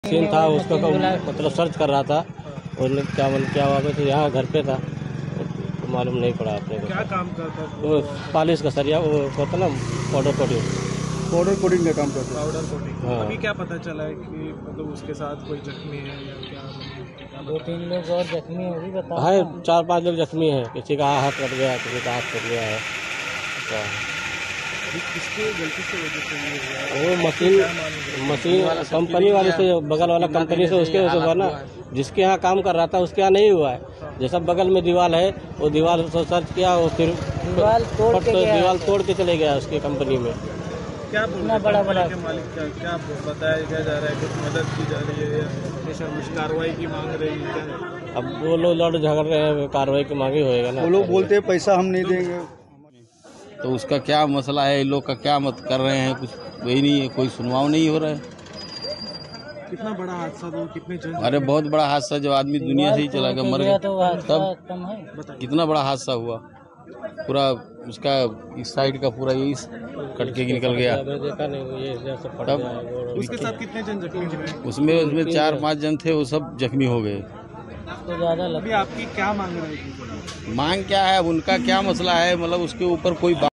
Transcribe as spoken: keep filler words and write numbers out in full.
Scene था उसका मतलब सर्च कर रहा था और क्या क्या हुआ तो यहाँ घर पे था तो मालूम नहीं पड़ा आपने को। क्या काम करता था वो पॉलिश का सरिया वो होता ना पाउडर कोटिंग पाउडर कोटिंग का काम करता है। Powder coating. हाँ। अभी क्या पता चला है कि मतलब उसके साथ कोई जख्मी है या क्या? दो तीन लोग और जख्मी हैं, भी बता। है चार पांच लोग जख्मी हैं, किसी का हाथ कट गया, किसी का हाथ कट गया है। क्या किसकी गलती से वजह से ये हुआ है? वो मशीन मशीन कंपनी वाले से, बगल वाला कंपनी से उसके वजह से हुआ ना। जिसके यहाँ काम कर रहा था उसके यहाँ नहीं हुआ है। जैसा बगल में दीवार है वो दीवार से सर्च किया और फिर दीवार तोड़ के गया। दीवार तोड़ के चले गया उसकी कंपनी में। क्या बोलना बड़ा बड़ा के मालिक का क्या बताया क्या जा रहा है? कुछ मदद की जा रही है या कुछ कार्रवाई की मांग रही है क्या? अब वो लोग लड़ झगड़ रहे हैं, कार्रवाई की मांगी होएगा ना। वो लोग बोलते हैं पैसा हम नहीं देंगे। तो उसका क्या मसला है, इन लोग का क्या मत कर रहे हैं, कुछ वही नहीं है, कोई सुनवाई नहीं हो रहा है। कितना बड़ा हादसा था? कितने जन? अरे बहुत बड़ा हादसा, जो आदमी दुनिया से ही चला गया, मर गया, तो तब कम है। कितना बड़ा हादसा हुआ। पूरा उसका इस साइड का पूरा यही कट के निकल गया। देखा नहीं ये जैसे फट तब गया है वो। उसके साथ कितने जन जख्मी हुए? उसमें उसमें चार पांच जन थे, वो सब जख्मी हो गए। तो ज्यादा अभी आपकी क्या मांग रही थी? मांग क्या है, उनका क्या मसला है, मतलब उसके ऊपर कोई